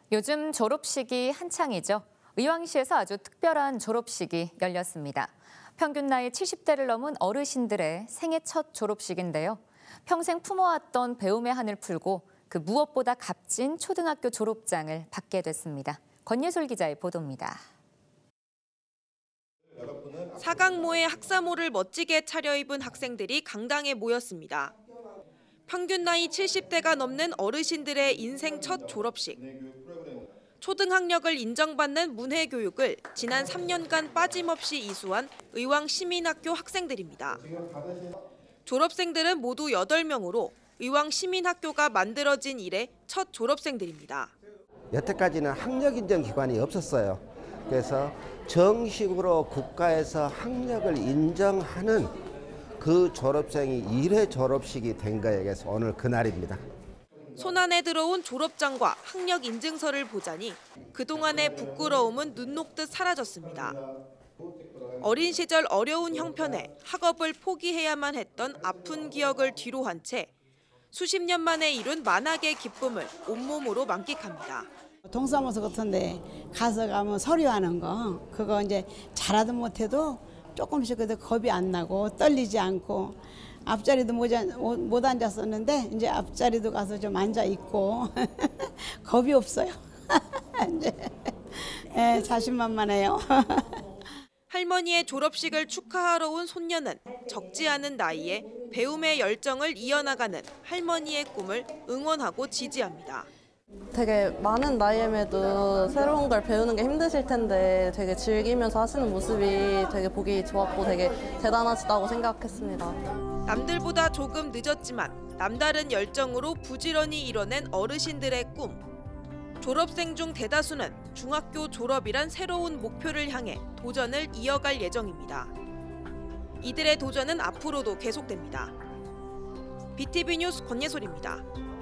요즘 졸업식이 한창이죠. 의왕시에서 아주 특별한 졸업식이 열렸습니다. 평균 나이 70대를 넘은 어르신들의 생애 첫 졸업식인데요. 평생 품어왔던 배움의 한을 풀고 그 무엇보다 값진 초등학교 졸업장을 받게 됐습니다. 권예솔 기자의 보도입니다. 사각모의 학사모를 멋지게 차려입은 학생들이 강당에 모였습니다. 평균 나이 70대가 넘는 어르신들의 인생 첫 졸업식. 초등학력을 인정받는 문해교육을 지난 3년간 빠짐없이 이수한 의왕시민학교 학생들입니다. 졸업생들은 모두 8명으로 의왕시민학교가 만들어진 이래 첫 졸업생들입니다. 여태까지는 학력 인정 기관이 없었어요. 그래서 정식으로 국가에서 학력을 인정하는 그 졸업생이 1회 졸업식이 된 거에 대해서 오늘 그날입니다. 손안에 들어온 졸업장과 학력 인증서를 보자니 그동안의 부끄러움은 눈 녹듯 사라졌습니다. 어린 시절 어려운 형편에 학업을 포기해야만 했던 아픈 기억을 뒤로 한 채 수십 년 만에 이룬 만학의 기쁨을 온몸으로 만끽합니다. 동사무소 같은데 가면 서류하는 거 그거 이제 잘하든 못해도 조금씩 그래도 겁이 안 나고 떨리지 않고 앞자리도 못 앉았었는데 이제 앞자리도 가서 좀 앉아 있고 겁이 없어요. 이제 자신만만해요. 할머니의 졸업식을 축하하러 온 손녀는 적지 않은 나이에 배움의 열정을 이어나가는 할머니의 꿈을 응원하고 지지합니다. 되게 많은 나이임에도 새로운 걸 배우는 게 힘드실 텐데 되게 즐기면서 하시는 모습이 되게 보기 좋았고 되게 대단하시다고 생각했습니다. 남들보다 조금 늦었지만 남다른 열정으로 부지런히 이뤄낸 어르신들의 꿈. 졸업생 중 대다수는 중학교 졸업이란 새로운 목표를 향해 도전을 이어갈 예정입니다. 이들의 도전은 앞으로도 계속됩니다. BTV 뉴스 권예솔입니다.